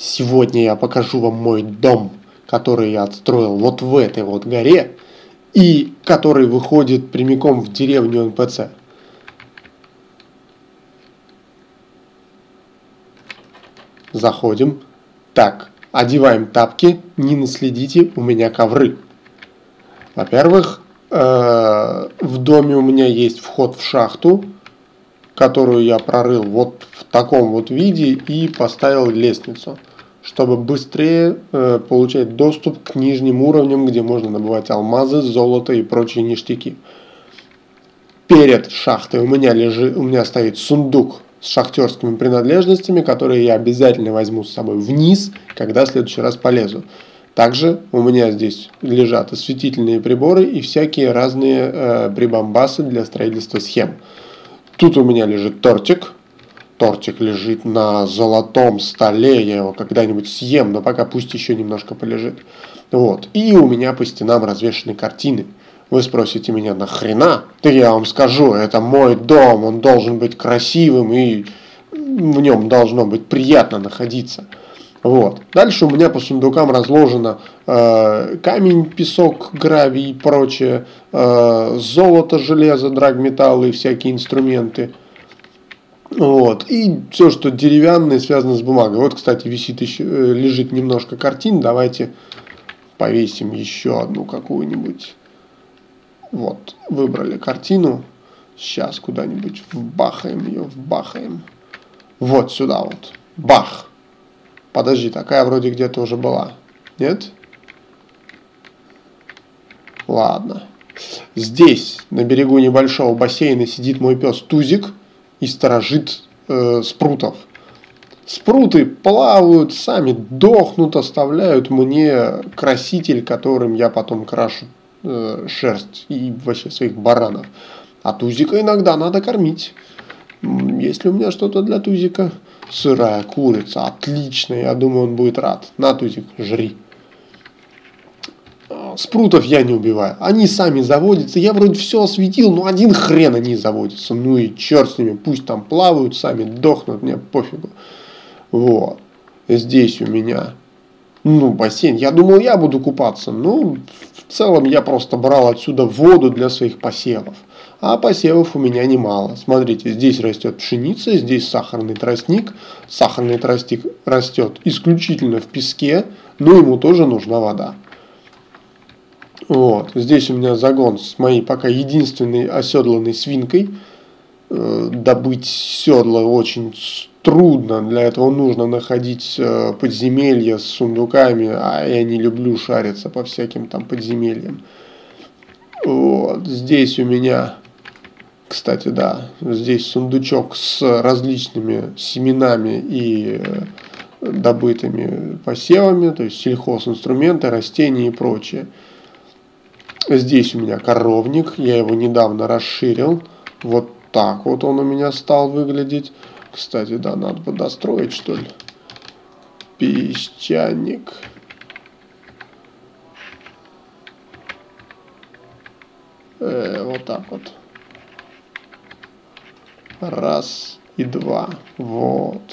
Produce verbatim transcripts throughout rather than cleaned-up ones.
Сегодня я покажу вам мой дом, который я отстроил вот в этой вот горе и который выходит прямиком в деревню эн пэ цэ. Заходим. Так, одеваем тапки, не наследите, у меня ковры. Во-первых, в доме у меня есть вход в шахту, которую я прорыл вот в таком вот виде и поставил лестницу, чтобы быстрее э, получать доступ к нижним уровням, где можно добывать алмазы, золото и прочие ништяки. Перед шахтой у меня, лежит, у меня стоит сундук с шахтерскими принадлежностями, которые я обязательно возьму с собой вниз, когда в следующий раз полезу. Также у меня здесь лежат осветительные приборы и всякие разные э, прибамбасы для строительства схем. Тут у меня лежит тортик. Тортик лежит на золотом столе, я его когда-нибудь съем, но пока пусть еще немножко полежит. Вот. И у меня по стенам развешаны картины. Вы спросите меня, нахрена? Да я вам скажу, это мой дом, он должен быть красивым и в нем должно быть приятно находиться. Вот. Дальше у меня по сундукам разложено э, камень, песок, гравий и прочее, э, золото, железо, драгметаллы и всякие инструменты. Вот. И все, что деревянное, связано с бумагой. Вот, кстати, висит еще, лежит немножко картин. Давайте повесим еще одну какую-нибудь. Вот, выбрали картину. Сейчас куда-нибудь вбахаем ее, вбахаем. Вот сюда вот. Бах. Подожди, такая вроде где-то уже была. Нет? Ладно. Здесь, на берегу небольшого бассейна, сидит мой пес Тузик и сторожит э, спрутов. Спруты плавают, сами дохнут, оставляют мне краситель, которым я потом крашу э, шерсть и вообще своих баранов. А Тузика иногда надо кормить. Есть ли у меня что-то для Тузика? Сырая курица, отлично, я думаю, он будет рад. На, Тузик, жри. Спрутов я не убиваю, они сами заводятся, я вроде все осветил, но один хрен они заводятся. Ну и черт с ними, пусть там плавают, сами дохнут, мне пофигу. Вот, здесь у меня, ну, бассейн, я думал, я буду купаться, но в целом я просто брал отсюда воду для своих посевов. А посевов у меня немало. Смотрите, здесь растет пшеница, здесь сахарный тростник. Сахарный тростник растет исключительно в песке, но ему тоже нужна вода. Вот. Здесь у меня загон с моей пока единственной оседланной свинкой. Э, добыть седла очень трудно. Для этого нужно находить э, подземелья с сундуками, а я не люблю шариться по всяким там подземельям. Вот. Здесь у меня... Кстати, да, здесь сундучок с различными семенами и добытыми посевами, то есть сельхозинструменты, растения и прочее. Здесь у меня коровник, я его недавно расширил, вот так вот он у меня стал выглядеть. Кстати, да, надо бы достроить, что ли. Песчаник. Э, вот так вот. Раз и два. Вот.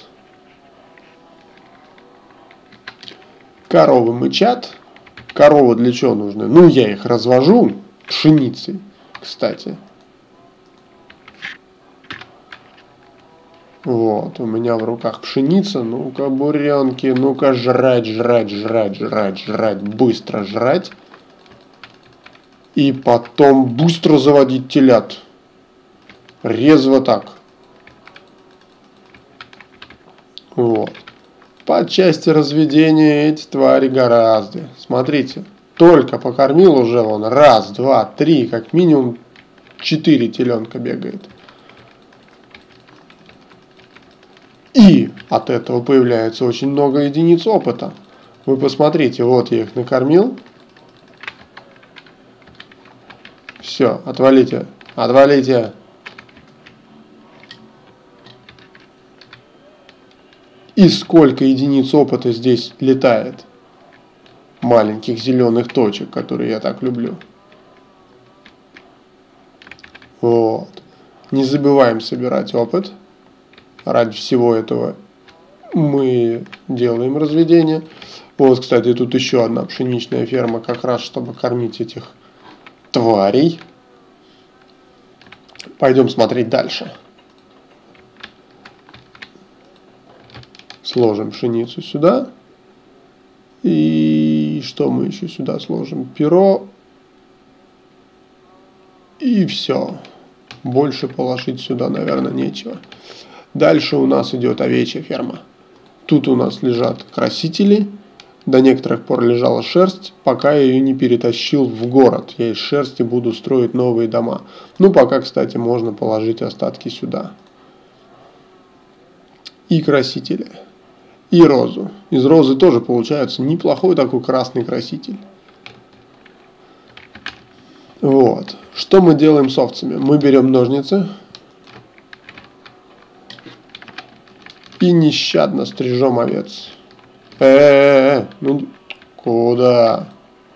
Коровы мычат. Коровы для чего нужны? Ну, я их развожу пшеницей, кстати. Вот, у меня в руках пшеница. Ну-ка, буренки, ну-ка, жрать, жрать, жрать, жрать, жрать, быстро жрать. И потом быстро заводить телят. Резво так. Вот. По части разведения эти твари гораздо. Смотрите, только покормил уже он раз, два, три, как минимум четыре теленка бегает. И от этого появляется очень много единиц опыта. Вы посмотрите, вот я их накормил. Все, отвалите, отвалите. И сколько единиц опыта здесь летает. Маленьких зеленых точек, которые я так люблю. Вот. Не забываем собирать опыт. Ради всего этого мы делаем разведение. Вот, кстати, тут еще одна пшеничная ферма, как раз чтобы кормить этих тварей. Пойдем смотреть дальше. Сложим пшеницу сюда. И что мы еще сюда сложим? Перо. И все. Больше положить сюда, наверное, нечего. Дальше у нас идет овечья ферма. Тут у нас лежат красители. До некоторых пор лежала шерсть, пока я ее не перетащил в город. Я из шерсти буду строить новые дома. Ну, пока, кстати, можно положить остатки сюда. И красители. И розу. Из розы тоже получается неплохой такой красный краситель. Вот. Что мы делаем с овцами? Мы берем ножницы и нещадно стрижем овец. Э-э-э, ну куда?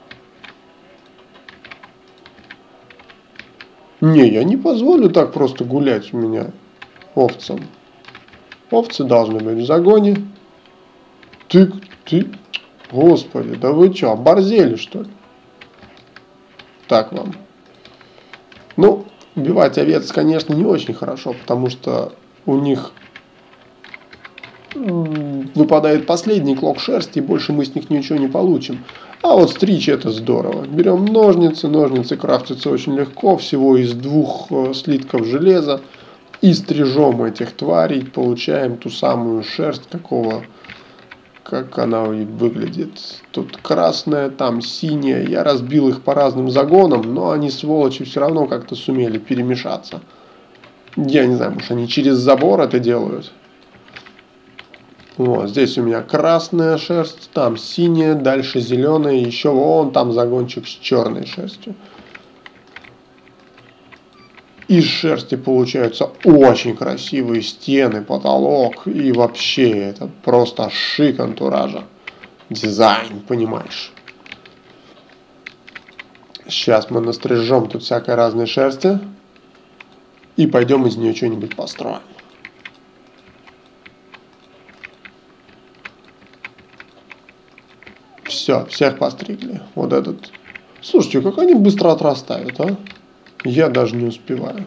Не, я не позволю так просто гулять у меня овцам. Овцы должны быть в загоне. Ты, ты, господи, да вы что, оборзели что ли? Так вам. Ну, убивать овец, конечно, не очень хорошо, потому что у них выпадает последний клок шерсти, и больше мы с них ничего не получим. А вот стричь это здорово. Берем ножницы, ножницы крафтятся очень легко, всего из двух слитков железа. И стрижем этих тварей, получаем ту самую шерсть, такого, как она выглядит. Тут красная, там синяя. Я разбил их по разным загонам, но они, сволочи, все равно как-то сумели перемешаться. Я не знаю, может они через забор это делают. Вот, здесь у меня красная шерсть, там синяя, дальше зеленая, еще вон там загончик с черной шерстью. Из шерсти получаются очень красивые стены, потолок и вообще это просто шик антуража. Дизайн, понимаешь. Сейчас мы настрижем тут всякой разной шерсти и пойдем из нее что-нибудь построим. Все, всех постригли. Вот этот. Слушайте, как они быстро отрастают, а? Я даже не успеваю.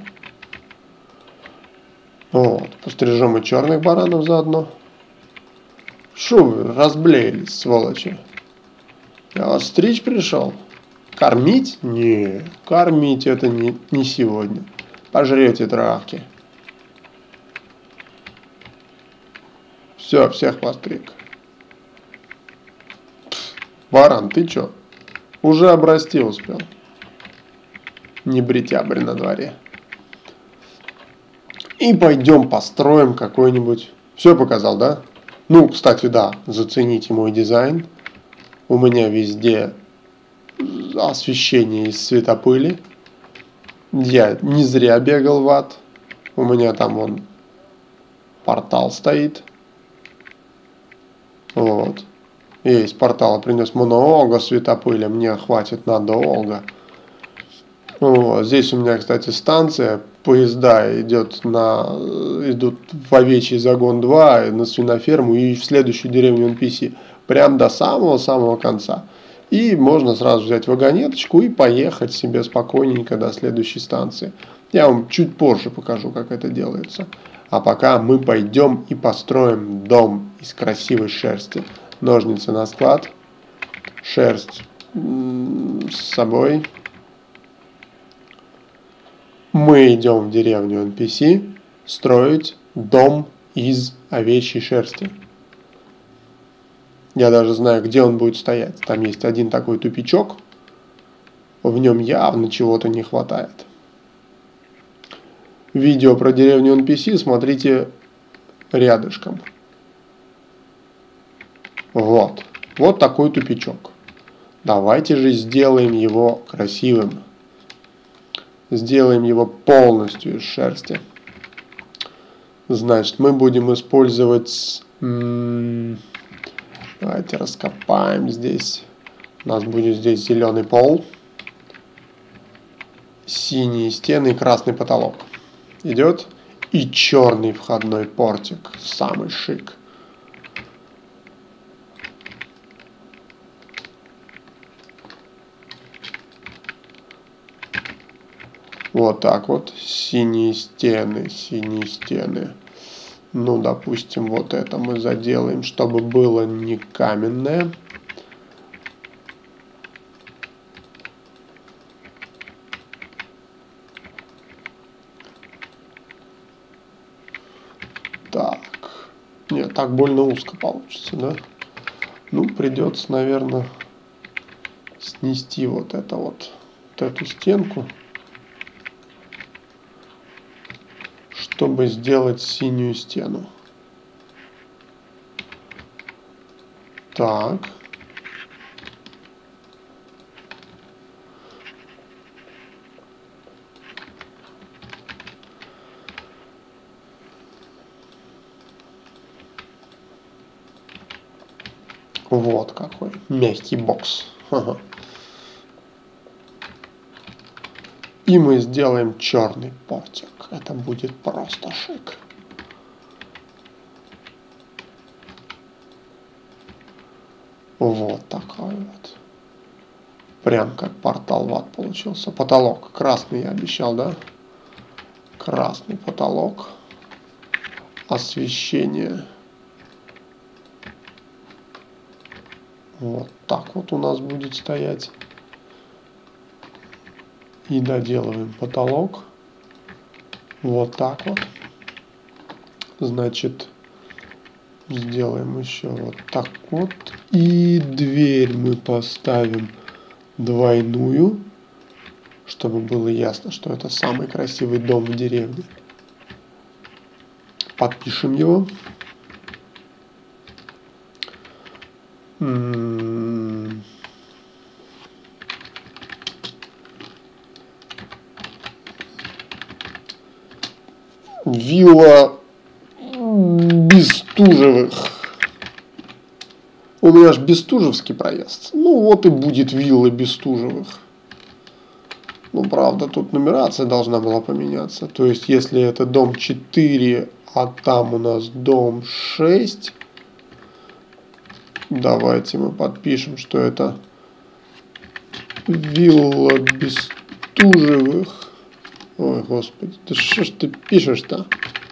Вот, пострижем и черных баранов заодно. Шо вы разблеялись, сволочи? Я вас стричь пришел? Кормить? Не, кормить это не, не сегодня. Пожрете травки. Все, всех постриг. Баран, ты чё? Уже обрасти успел. Не бритябрь на дворе. И пойдем построим какой-нибудь... Все показал, да? Ну, кстати, да, зацените мой дизайн. У меня везде освещение из светопыли. Я не зря бегал в ад. У меня там вон портал стоит. Вот. Я из портала принес много светопыли, мне хватит надолго. Вот. Здесь у меня, кстати, станция, поезда идет на, идут в овечий загон два, на свиноферму и в следующую деревню эн пи си. Прям до самого-самого конца. И можно сразу взять вагонеточку и поехать себе спокойненько до следующей станции. Я вам чуть позже покажу, как это делается. А пока мы пойдем и построим дом из красивой шерсти. Ножницы на склад, шерсть с собой. Мы идем в деревню эн пи си строить дом из овечьей шерсти. Я даже знаю, где он будет стоять. Там есть один такой тупичок. В нем явно чего-то не хватает. Видео про деревню эн пи си смотрите рядышком. Вот. Вот такой тупичок. Давайте же сделаем его красивым. Сделаем его полностью из шерсти. Значит, мы будем использовать... М- давайте раскопаем здесь. У нас будет здесь зеленый пол. Синие стены и красный потолок. Идет. И черный входной портик. Самый шик. Вот так вот. Синие стены, синие стены. Ну, допустим, вот это мы заделаем, чтобы было не каменное. Так. Нет, так больно узко получится, да? Ну, придется, наверное, снести вот это вот, вот эту стенку, чтобы сделать синюю стену. Так. Вот какой мягкий бокс. Ага. И мы сделаем черный портик. Это будет просто шик. Вот такой вот. Прям как портал в ад получился. Потолок красный я обещал, да? Красный потолок. Освещение. Вот так вот у нас будет стоять. И доделываем потолок. Вот так вот. Значит, сделаем еще вот так вот. И дверь мы поставим двойную, чтобы было ясно, что это самый красивый дом в деревне. Подпишем его. М-м-м. Вилла Бестужевых. У меня же Бестужевский проезд. Ну вот и будет вилла Бестужевых. Ну правда, тут нумерация должна была поменяться. То есть если это дом четыре, а там у нас дом шесть. Давайте мы подпишем, что это вилла Бестужевых. Ой, господи, да что ж ты пишешь-то?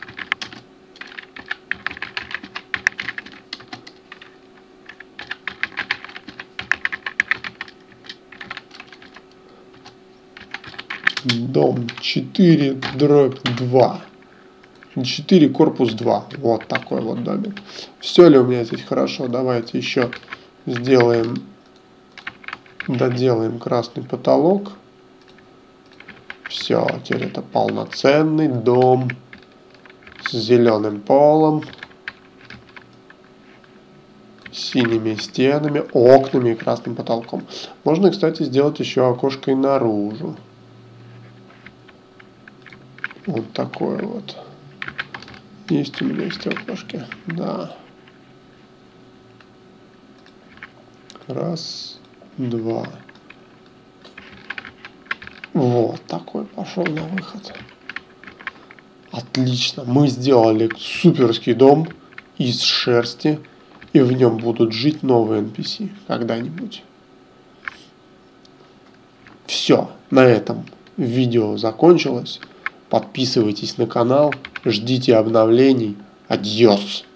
Дом четыре дробь два. четыре корпус два. Вот такой вот домик. Все ли у меня здесь хорошо? Давайте еще сделаем, доделаем красный потолок. Все, теперь это полноценный дом с зеленым полом, синими стенами, окнами и красным потолком. Можно, кстати, сделать еще окошко и наружу. Вот такое вот. Есть у меня стеклышки. Да. Раз, два. Вот такой пошел на выход. Отлично. Мы сделали суперский дом из шерсти. И в нем будут жить новые эн пи си когда-нибудь. Все. На этом видео закончилось. Подписывайтесь на канал. Ждите обновлений. Адьос.